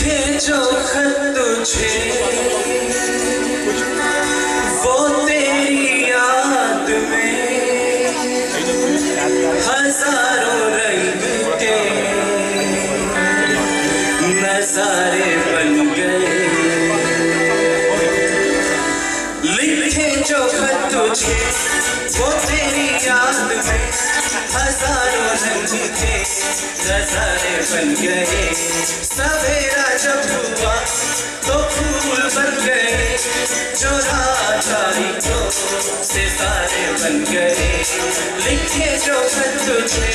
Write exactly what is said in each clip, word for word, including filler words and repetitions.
लिखे जो खत तुझे वो तेरी याद में हजारों रंग के नजारे बन गए। लिखे जो खत तुझे वो तेरी याद में हजारों रंग के नजारे बन गए। सवेरा जब हुआ तो फूल बन गए, जो रात आई तो सितारे बन गए। लिखे जो खत तुझे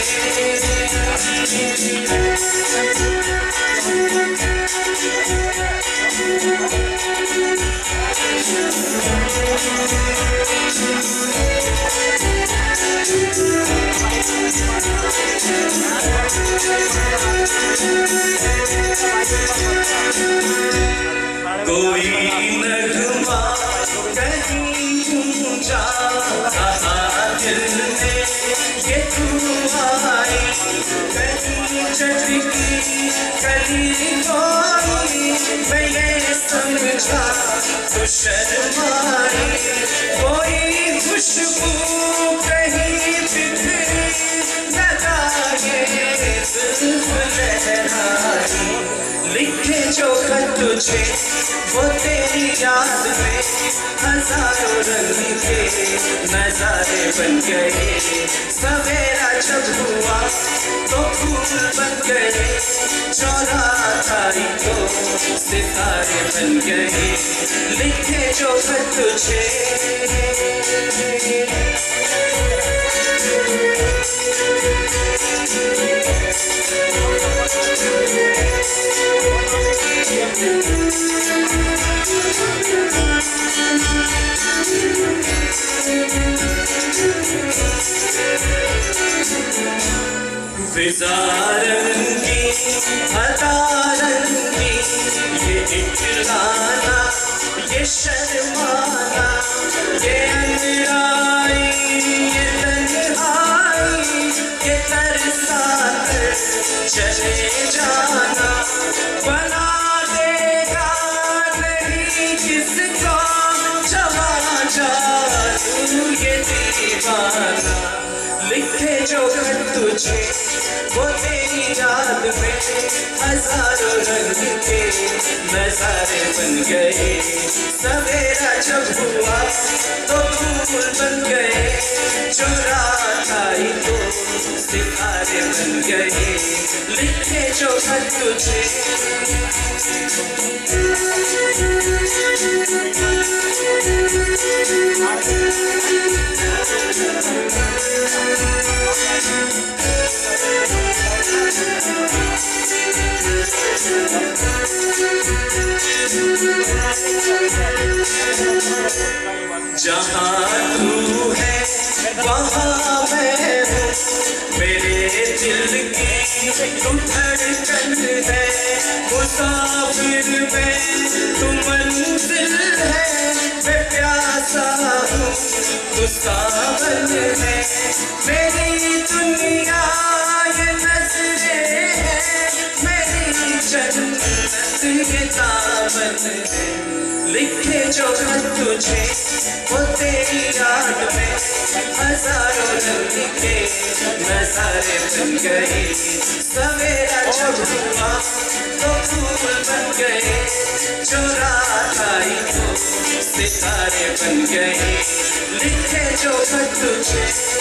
कोई नगमा कहीं गूंजा दिल में ये तू आई, कहीं चटकी कहीं कोई मैं ये समझा तो शर्माई। कोई खुशबू कहीं बिखरी लगाए जुल्फ लहराई। लिखे जो खत तुझे वो तेरी याद में हजारों रंग के नजारे बन गए। सवेरा जब हुआ तो फूल बन गए, जो रात आई तो सितारे बन गए। लिखे जो खत तुझे फिजा रंगी अता रंगी ये इकराना ये शर्माना ये अंधेराई ये तन्हाई ये तरसा कर चले जाना। बना देगा नहीं किसको जवा जादू ये दीवाना। लिखे जो खत तुझे वो तेरी याद में हजारों रंग के नजारे बन गए। सवेरा जब हुआ तो फूल बन गए, जो रात आई तो सितारे बन गए। लिखे जो खत तुझे जहाँ तू है वहाँ मैं हूँ, मेरे दिल की तू धड़कन है। मुसाफिर में तू मंजिल है, मैं प्यासा हूँ तू सावन है। मेरी दुनिया ये नजरें हैं, मेरी जन्नत ये दामन है। लिखे जो खत तुझे वो तेरी याद में हजारों रंग के नजारे बन गए। सवेरा जब हुआ तो फूल बन गए, जो रात आई तो सितारे बन गए। लिखे जो खत तुझे